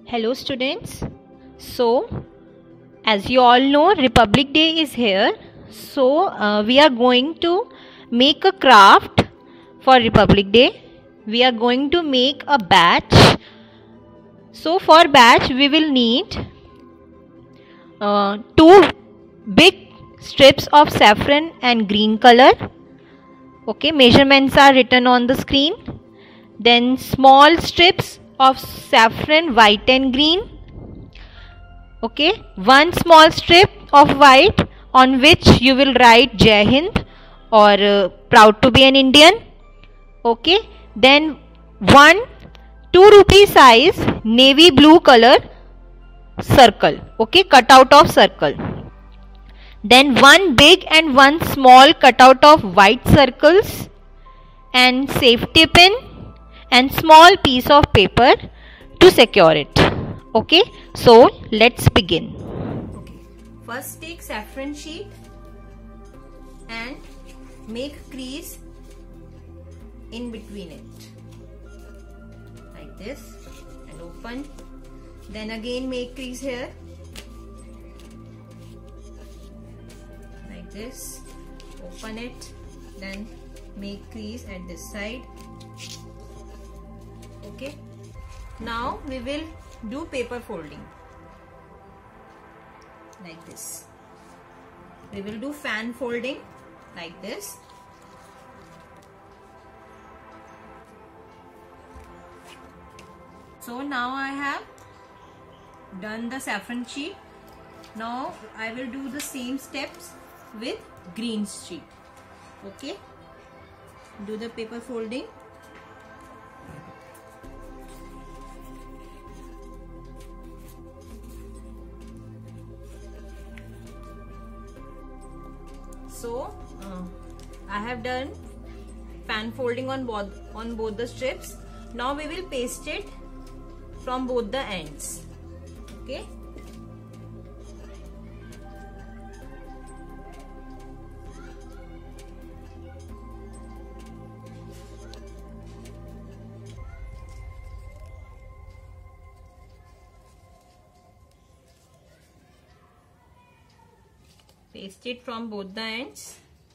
Hello students. So as you all know, Republic Day is here. So we are going to make a craft for Republic Day. We are going to make a batch. So for batch we will need two big strips of saffron and green color. Okay, measurements are written on the screen. Then small strips of saffron, white and green. Okay, one small strip of white on which you will write Jai Hind or proud to be an Indian. Okay, then one 2 rupee size navy blue color circle. Okay, cutout of circle. Then one big and one small cutout of white circles and safety pin and small piece of paper to secure it. Okay, so let's begin. Okay, first take saffron sheet and make crease in between it like this and open. Then again make crease here like this, open it, then make crease at this side. Okay, now we will do paper folding like this. We will do fan folding like this. So now I have done the saffron sheet. Now I will do the same steps with green sheet. Okay, do the paper folding. So I have done fan folding on both the strips. Now we will paste it from both the ends. Okay. Paste it from both the ends.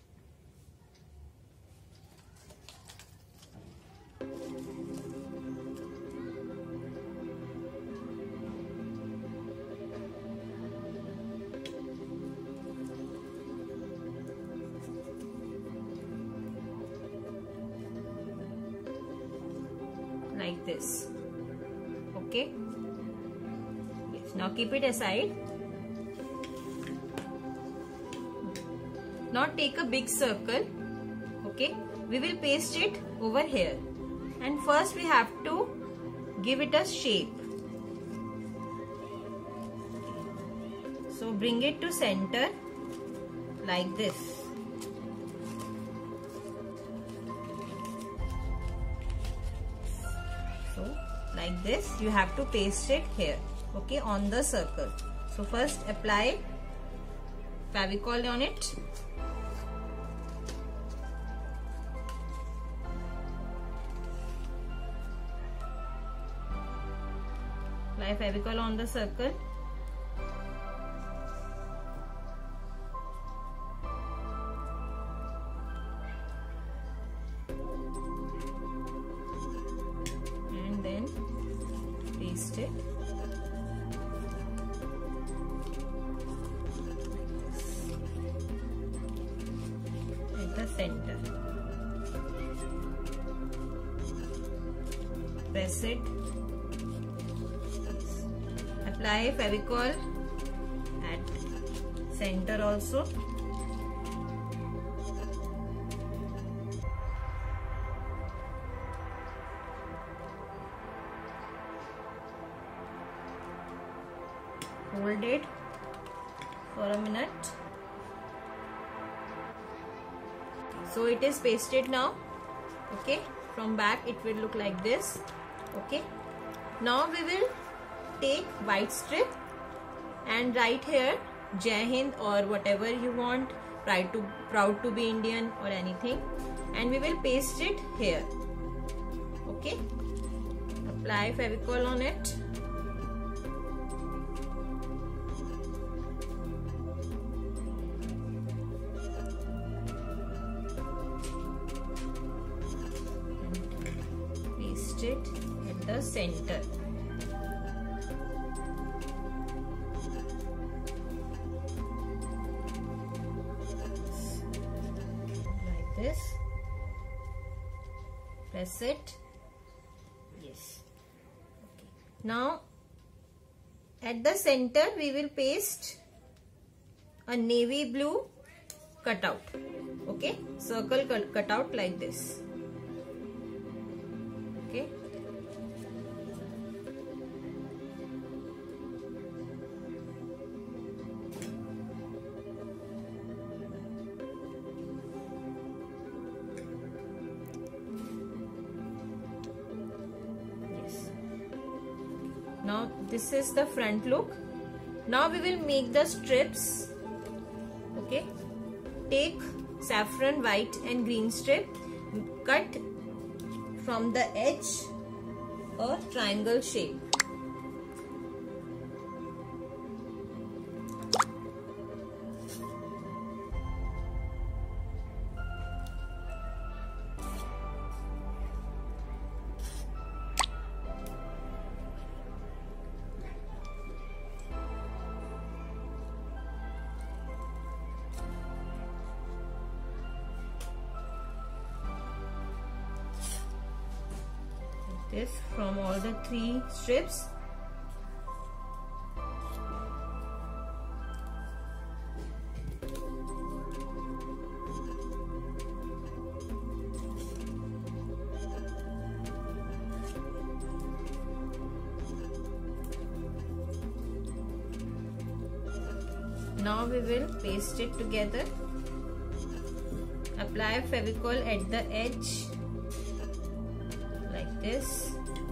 Like this. Okay. Yes. Now keep it aside. Now take a big circle. Okay, we will paste it over here, and first we have to give it a shape. So bring it to center like this. So like this you have to paste it here. Okay, on the circle. So first apply Fevicol on it. Apply Fevicol on the circle. And then paste it. At the center. Press it. Apply Fevicol at center also. Hold it for a minute. So it is pasted now. Okay, from back it will look like this. Okay, now we will take white strip and write here Jai Hind or whatever you want, proud to be Indian or anything, and we will paste it here. Okay, apply Fevicol on it. the center. Like this. Press it. Yes. Okay. Now at the center we will paste a navy blue cutout. Okay, circle cutout like this. Okay. Yes. Now this is the front look. Now we will make the strips. Okay. Take saffron, white and green strip. Cut from the edge a triangle shape. This from all the 3 strips. Now we will paste it together. Apply Fevicol at the edge like this.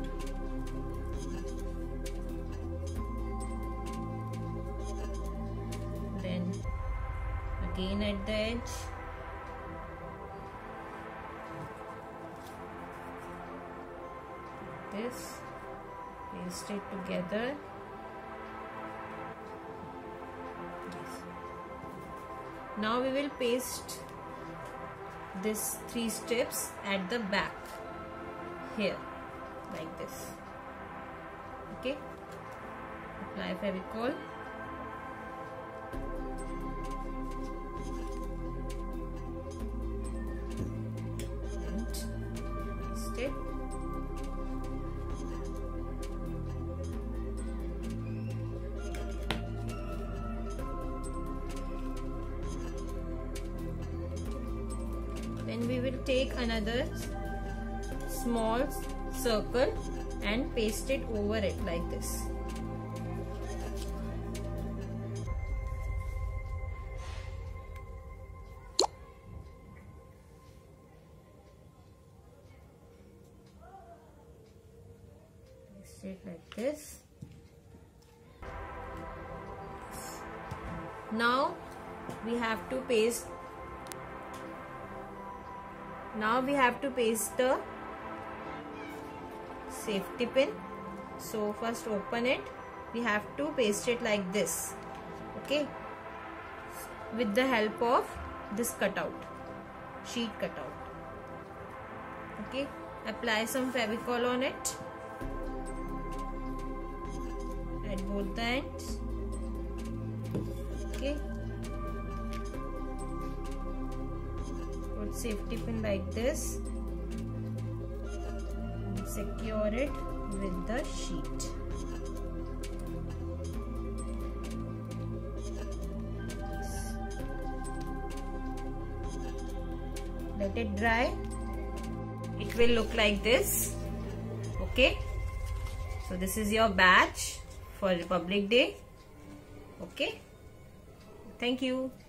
Then again at the edge. This. Paste it together. Yes. Now we will paste this 3 strips at the back. Here like this. Okay, apply Fevicol. And paste it. Then we will take another small circle and paste it over it like this. Paste it like this. Now we have to paste. The safety pin. So first open it. We have to paste it like this. Okay, with the help of this cutout, sheet cutout. Okay, apply some Fevicol on it at both the ends. Okay, put safety pin like this. Secure it with the sheet. Let it dry. It will look like this. Okay. So this is your badge for Republic Day. Okay. Thank you.